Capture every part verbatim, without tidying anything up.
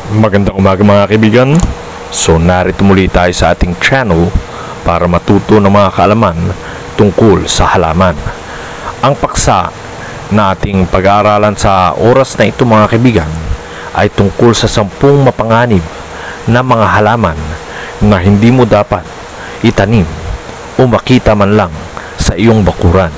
Magandang umaga mga kaibigan. So narito muli tayo sa ating channel para matuto ng mga kaalaman tungkol sa halaman. Ang paksa na ating pag-aaralan sa oras na ito mga kaibigan ay tungkol sa sampung mapanganib na mga halaman na hindi mo dapat itanim o makita man lang sa iyong bakuran.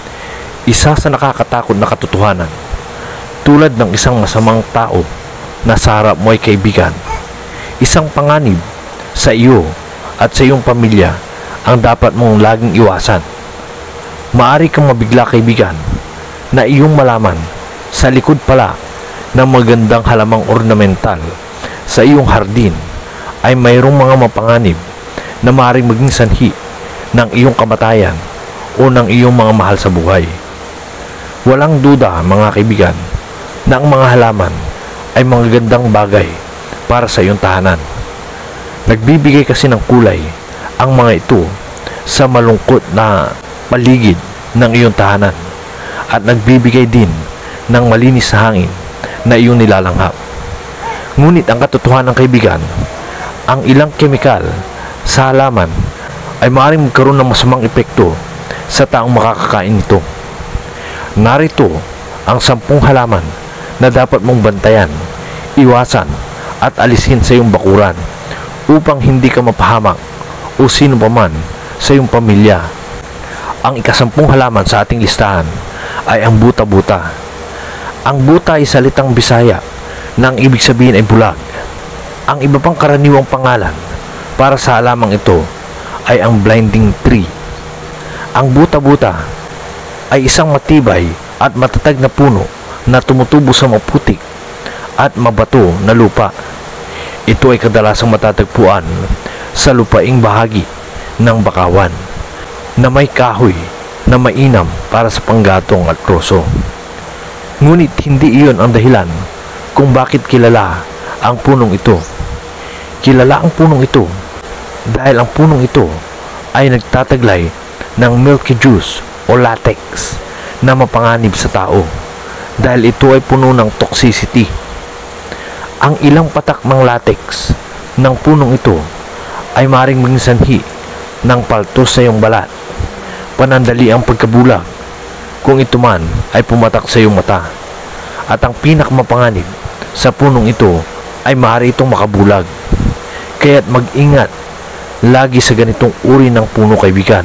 Isa sa nakakatakot na katotohanan, tulad ng isang masamang tao na sa harap mo ay kaibigan, isang panganib sa iyo at sa iyong pamilya ang dapat mong laging iwasan. Maari kang mabigla kaibigan na iyong malaman sa likod pala ng magandang halamang ornamental sa iyong hardin ay mayroong mga mapanganib na maaaring maging sanhi ng iyong kamatayan o ng iyong mga mahal sa buhay. Walang duda mga kaibigan na ang mga halaman ay mga gandang bagay para sa iyong tahanan. Nagbibigay kasi ng kulay ang mga ito sa malungkot na paligid ng iyong tahanan at nagbibigay din ng malinis na hangin na iyong nilalanghap. Ngunit ang katotohanan kaibigan, ang ilang kemikal sa halaman ay maaaring magkaroon ng masamang epekto sa taong makakakain nito. Narito ang sampung halaman na dapat mong bantayan, iwasan at alisin sa iyong bakuran upang hindi ka mapahamak o sino pa man sa iyong pamilya. Ang ikasampung halaman sa ating listahan ay ang buta-buta. Ang buta ay salitang Bisaya na ang ibig sabihin ay bulag. Ang iba pang karaniwang pangalan para sa halamang ito ay ang blinding tree. Ang buta-buta ay isang matibay at matatag na puno na tumutubo sa maputik at mabato na lupa. Ito ay kadalasang matatagpuan sa lupaing bahagi ng bakawan na may kahoy na mainam para sa panggatong at kroso. Ngunit hindi iyon ang dahilan kung bakit kilala ang punong ito. Kilala ang punong ito dahil ang punong ito ay nagtataglay ng milky juice o latex na mapanganib sa tao dahil ito ay puno ng toxicity. Ang ilang patak ng latex ng punong ito ay maaaring maging sanhi ng paltos sa iyong balat, panandali ang pagkabulag kung ito man ay pumatak sa iyong mata, at ang pinakamapanganib sa punong ito ay maaari itong makabulag. Kaya't mag-ingat lagi sa ganitong uri ng puno kaibigan.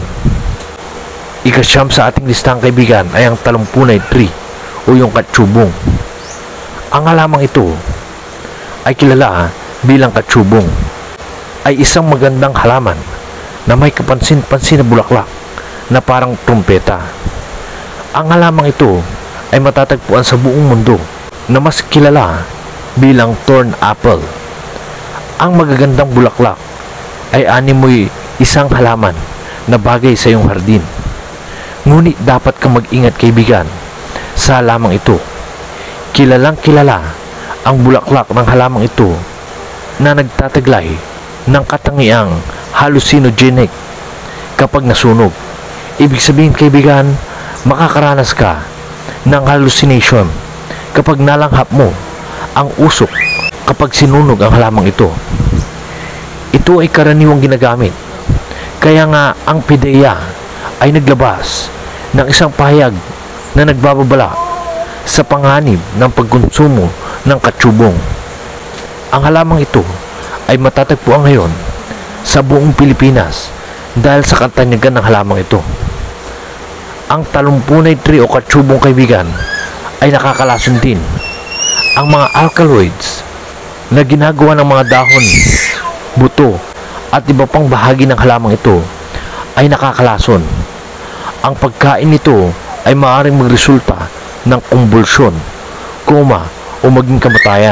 Ikasyam sa ating listang kaibigan ay ang talumpunay tree o yung katsubong. Ang halamang ito ay kilala bilang katsubong ay isang magandang halaman na may kapansin-pansin na bulaklak na parang trumpeta. Ang halamang ito ay matatagpuan sa buong mundo na mas kilala bilang thorn apple. Ang magagandang bulaklak ay animoy isang halaman na bagay sa iyong hardin. Ngunit dapat kang mag-ingat kaibigan sa halamang ito. Kilalang kilala ang bulaklak ng halamang ito na nagtataglay ng katangiang hallucinogenic kapag nasunog. Ibig sabihin kaibigan, makakaranas ka ng hallucination kapag nalanghap mo ang usok kapag sinunog ang halamang ito. Ito ay karaniwang ginagamit. Kaya nga ang P D E A ay naglabas ng isang pahayag na nagbababala sa panganib ng pagkonsumo ng katsubong. Ang halamang ito ay matatagpuan ngayon sa buong Pilipinas dahil sa katanyagan ng halamang ito. Ang talumpunay tree o katsubong kaibigan ay nakakalason din. Ang mga alkaloids na ginagawa ng mga dahon, buto at iba pang bahagi ng halamang ito ay nakakalason. Ang pagkain nito ay maaaring magresulta ng kumbulsyon, koma o maging kamatayan.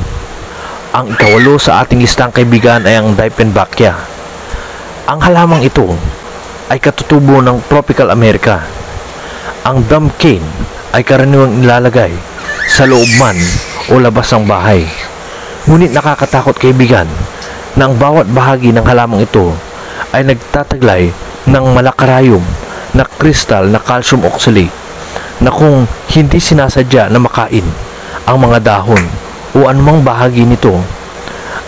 Ang ikawalo sa ating listang kaibigan ay ang Dieffenbachia. Ang halamang ito ay katutubo ng Tropical America. Ang dam cane ay karaniwang nilalagay sa loob man o labas ng bahay. Ngunit nakakatakot kaibigan na ang bawat bahagi ng halamang ito ay nagtataglay ng malakarayom na kristal na calcium oxalate na kung hindi sinasadya na makain ang mga dahon o anumang bahagi nito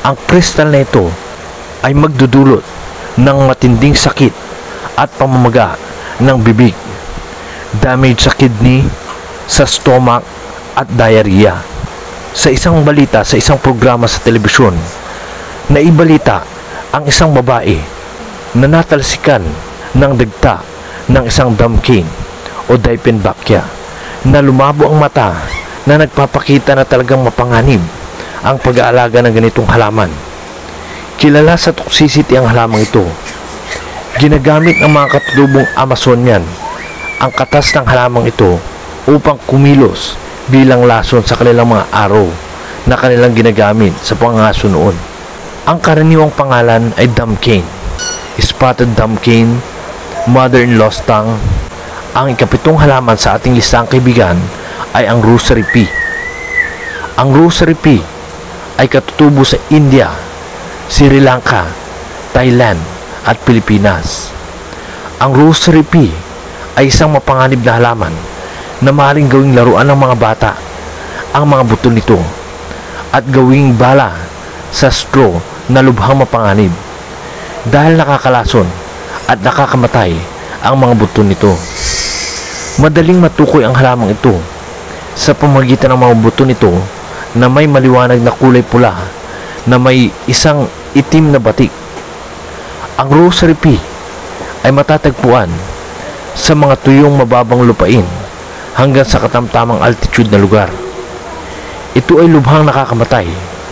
Ang kristal na ito ay magdudulot ng matinding sakit at pamamaga ng bibig, damage sa kidney, sa stomach at diarrhea. Sa isang balita sa isang programa sa telebisyon, naibalita ang isang babae na natalsikan ng dagta ng isang damkane o Dieffenbachia na lumabo ang mata na nagpapakita na talagang mapanganib ang pag-aalaga ng ganitong halaman. Kilala sa toxicity ang halamang ito. Ginagamit ng mga katutubong Amazonian ang katas ng halamang ito upang kumilos bilang lason sa kanilang mga araw na kanilang ginagamit sa pangaso noon. Ang karaniwang pangalan ay damkane, spotted damkane, mother-in-law's tongue. Ang ikapitong halaman sa ating listang kaibigan ay ang rosary pea. Ang rosary pea ay katutubo sa India, Sri Lanka, Thailand at Pilipinas. Ang rosary pea ay isang mapanganib na halaman na maaaring gawing laruan ng mga bata ang mga buto nito at gawing bala sa straw na lubhang mapanganib dahil nakakalason at nakakamatay ang mga buto nito. Madaling matukoy ang halamang ito sa pamamagitan ng mga buto nito na may maliwanag na kulay pula na may isang itim na batik. Ang rosary pea ay matatagpuan sa mga tuyong mababang lupain hanggang sa katamtamang altitude na lugar. Ito ay lubhang nakakamatay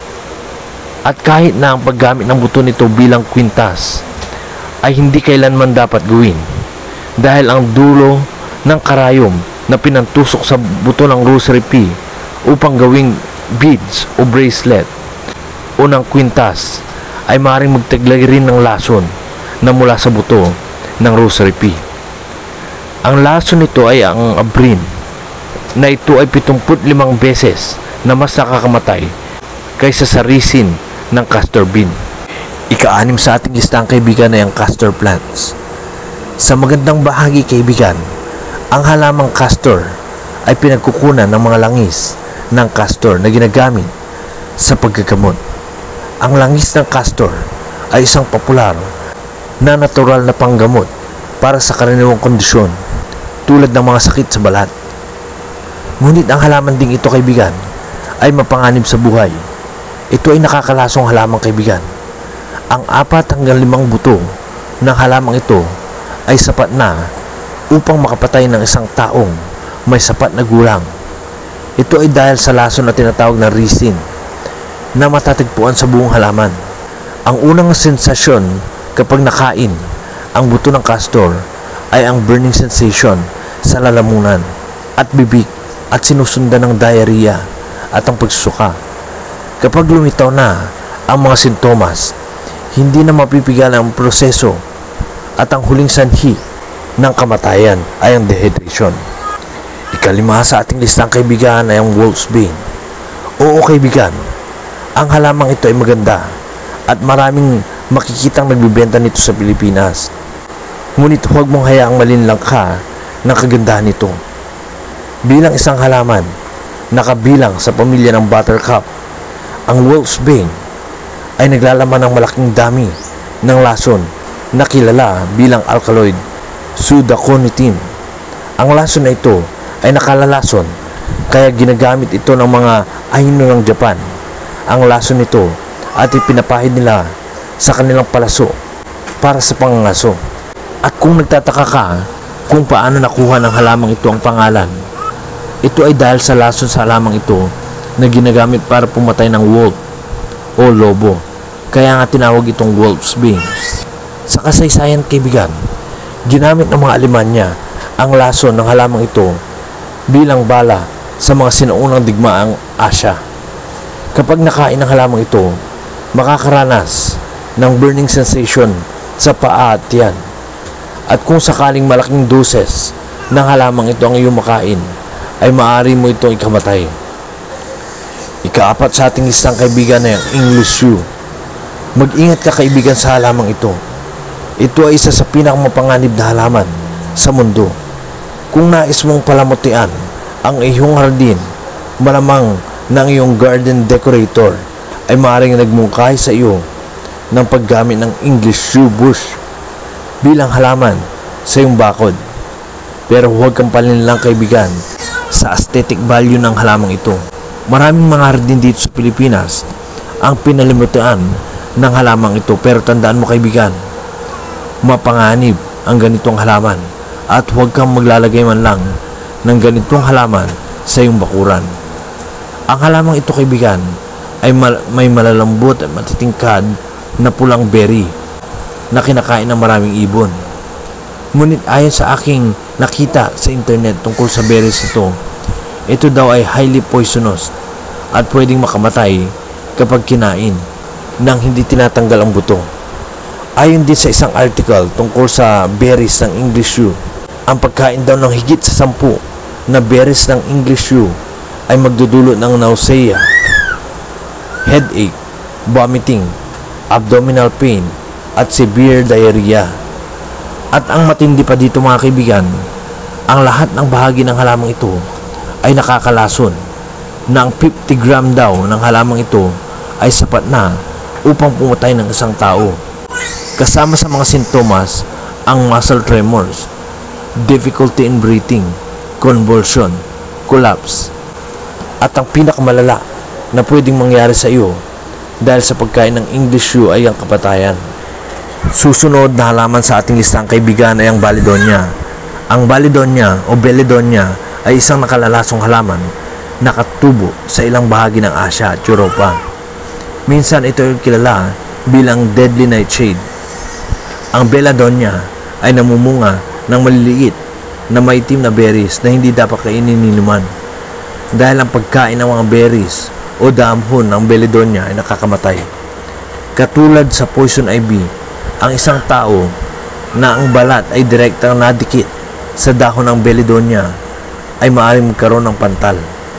at kahit na ang paggamit ng buto nito bilang kwintas ay hindi kailanman dapat gawin dahil ang dulo ng karayom na pinantusok sa buto ng rosary pea upang gawing beads o bracelet o ng kwintas ay maaaring magtaglay rin ng lason na mula sa buto ng rosary pea. Ang lason nito ay ang abrin na ito ay pitungput limang beses na mas nakakamatay kaysa sa resin ng castor bean. Ika-anim sa ating listang kaibigan ay ang castor plants. Sa magandang bahagi kaibigan, ang halamang castor ay pinagkukunan ng mga langis ng castor na ginagamit sa paggagamot. Ang langis ng castor ay isang popular na natural na panggamot para sa karaniwang kondisyon tulad ng mga sakit sa balat. Ngunit ang halaman ding ito kaibigan ay mapanganib sa buhay. Ito ay nakakalasong halamang kaibigan. Ang apat hanggang limang buto ng halamang ito ay sapat na upang makapatay ng isang taong may sapat na gulang. Ito ay dahil sa lason na tinatawag na resin na matatagpuan sa buong halaman. Ang unang sensasyon kapag nakain ang buto ng castor ay ang burning sensation sa lalamunan at bibig at sinusundan ng diarrhea at ang pagsusuka. Kapag lumitaw na ang mga sintomas, hindi na mapipigilan ang proseso at ang huling sanhi ng kamatayan ay ang dehydration. Ikalima sa ating listang kaibigan ay ang wolf's bane. Oo kaibigan, ang halamang ito ay maganda at maraming makikitang nagbibenta nito sa Pilipinas. Ngunit huwag mong hayaang malinlang ka ng kagandahan nito. Bilang isang halaman na kabilang sa pamilya ng buttercup, ang wolf's bane ay naglalaman ng malaking dami ng lason na kilala bilang alkaloid pseudaconitine. Ang lason na ito ay nakalalason kaya ginagamit ito ng mga Ainu ng Japan. Ang lason nito at ipinapahid nila sa kanilang palaso para sa pangangaso. At kung nagtataka ka kung paano nakuha ng halamang ito ang pangalan, ito ay dahil sa lason sa halamang ito na ginagamit para pumatay ng wolf o lobo. Kaya nga tinawag itong wolf's bane. Sa kasaysayan kaibigan, ginamit ng mga Alemanya ang lason ng halamang ito bilang bala sa mga sinaunang digmaang Asya. Kapag nakain ang halamang ito, makakaranas ng burning sensation sa paa at tiyan. At kung sakaling malaking doses ng halamang ito ang iyong makain, ay maaari mo itong ikamatay. Ikaapat sa ating listang kaibigan ay ang English yew. Mag-ingat ka kaibigan sa halamang ito. Ito ay isa sa pinakamapanganib na halaman sa mundo. Kung nais mong palamutian ang iyong hardin, malamang ng iyong garden decorator ay maaaring nagmungkahi sa iyo ng paggamit ng English yew bush bilang halaman sa iyong bakod. Pero huwag kang palinlang kaibigan sa aesthetic value ng halamang ito. Maraming mga hardin dito sa Pilipinas ang pinalimutan ng halamang ito, pero tandaan mo kaibigan, mapanganib ang ganitong halaman at huwag kang maglalagay man lang ng ganitong halaman sa iyong bakuran. Ang halamang ito kaibigan ay mal may malalambot at matitingkad na pulang berry na kinakain ng maraming ibon. Ngunit ayon sa aking nakita sa internet tungkol sa berries ito, ito daw ay highly poisonous at pwedeng makamatay kapag kinain nang hindi tinatanggal ang buto. Ayon din sa isang article tungkol sa berries ng English yew, ang pagkain daw ng higit sa sampu na berries ng English yew ay magdudulot ng nausea, headache, vomiting, abdominal pain, at severe diarrhea. At ang matindi pa dito mga kaibigan, ang lahat ng bahagi ng halamang ito ay nakakalason na ang fifty gram daw ng halamang ito ay sapat na upang pumatay ng isang tao. Kasama sa mga sintomas ang muscle tremors, difficulty in breathing, convulsion, collapse, at ang pinakamalala na pwedeng mangyari sa iyo dahil sa pagkain ng English yew ay ang kapatayan. Susunod na halaman sa ating listang kaibigan ay ang Baledonia. Ang Baledonia o Beledonia ay isang nakalalasong halaman na katubo sa ilang bahagi ng Asya at Europa. Minsan ito ay kilala bilang deadly nightshade. Ang Beledonia ay namumunga ng maliliit na maitim na berries na hindi dapat kainin ni inuman. Dahil ang pagkain ng mga berries o dahon ng Beledonia ay nakakamatay. Katulad sa poison ivy, ang isang tao na ang balat ay direktang nadikit sa dahon ng Beledonia ay maaaring magkaroon ng pantal.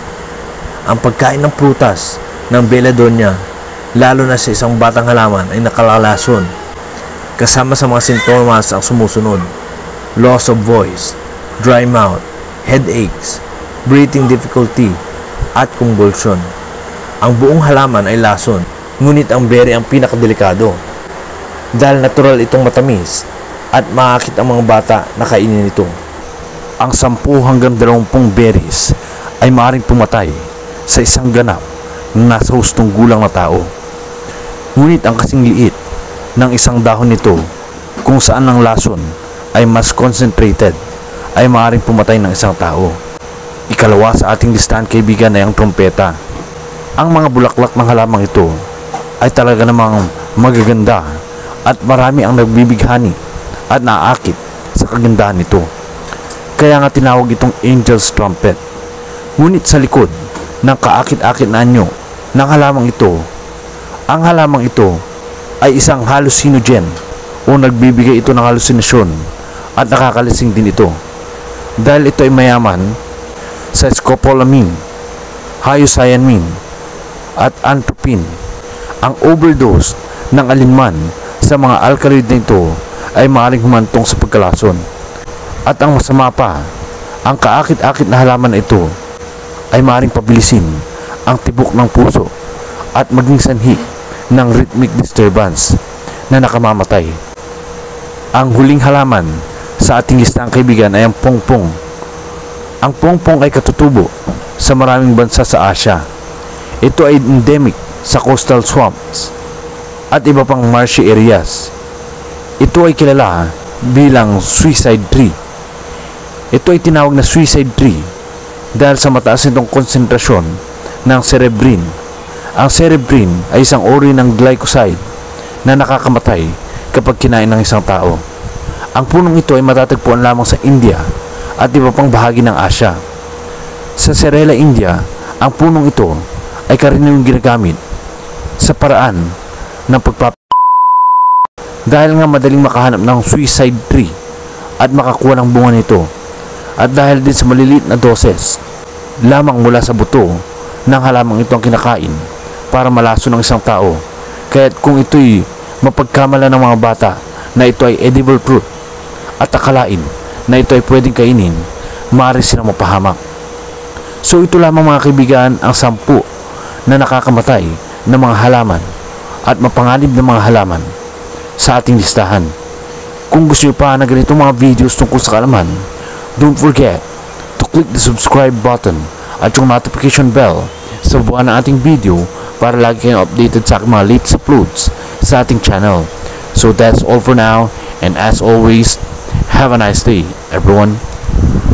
Ang pagkain ng prutas ng Beledonia, lalo na sa isang batang halaman, ay nakalalason. Kasama sa mga sintomas ang sumusunod: loss of voice, dry mouth, headaches, breathing difficulty, at convulsion. Ang buong halaman ay lason, ngunit ang berry ang pinakadelikado dahil natural itong matamis at maakit ang mga bata na kainin ito. Ang sampu hanggang dalawampung berries ay maaaring pumatay sa isang ganap na nasa hustong gulang na tao. Ngunit ang kasing liit ng isang dahon nito, kung saan ang lason ay mas concentrated, ay maaaring pumatay ng isang tao. Ikalawa sa ating listahan kaibigan ay ang trompeta. Ang mga bulaklak ng halamang ito ay talaga namang magaganda at marami ang nagbibighani at naaakit sa kagandahan nito. Kaya nga tinawag itong angel's trumpet. Ngunit sa likod ng kaakit-akit na anyo ng halamang ito, ang halamang ito ay isang hallucinogen o nagbibigay ito ng halusinasyon at nakakalising din ito. Dahil ito ay mayaman sa scopolamine, hyoscyamine, at atropine. Ang overdose ng alinman sa mga alkaloid na ito ay maaaring humantong sa pagkalason. At ang masama pa, ang kaakit-akit na halaman na ito ay maaaring pabilisin ang tibok ng puso at maging sanhi ng rhythmic disturbance na nakamamatay. Ang huling halaman sa ating listaang kaibigan ay ang pongpong. Ang pongpong ay katutubo sa maraming bansa sa Asya. Ito ay endemic sa coastal swamps at iba pang marshy areas. Ito ay kilala bilang suicide tree. Ito ay tinawag na suicide tree dahil sa mataas nitong konsentrasyon ng cerebrin. Ang cerebrin ay isang uri ng glycoside na nakakamatay kapag kinain ng isang tao. Ang punong ito ay matatagpuan lamang sa India at iba pang bahagi ng Asya. Sa Serela, India, ang punong ito ay karaniwang ginagamit sa paraan ng pagpap dahil nga madaling makahanap ng suicide tree at makakuha ng bunga nito, at dahil din sa maliliit na doses lamang mula sa buto ng halamang ito ang kinakain para malaso ng isang tao. Kaya't kung ito'y mapagkamala ng mga bata na ito ay edible fruit at akalain na ito ay pwedeng kainin, maaari silang mapahamak. So ito lamang mga kaibigan ang sampu na nakakamatay ng mga halaman at mapanganib na mga halaman sa ating listahan. Kung gusto nyo pa na ganitong mga videos tungkol sa kaalaman, don't forget to click the subscribe button at yung notification bell sa buwan ng ating video para lagi kayong updated sa aking mga latest uploads sa ating channel. So that's all for now, and as always, have a nice day, everyone.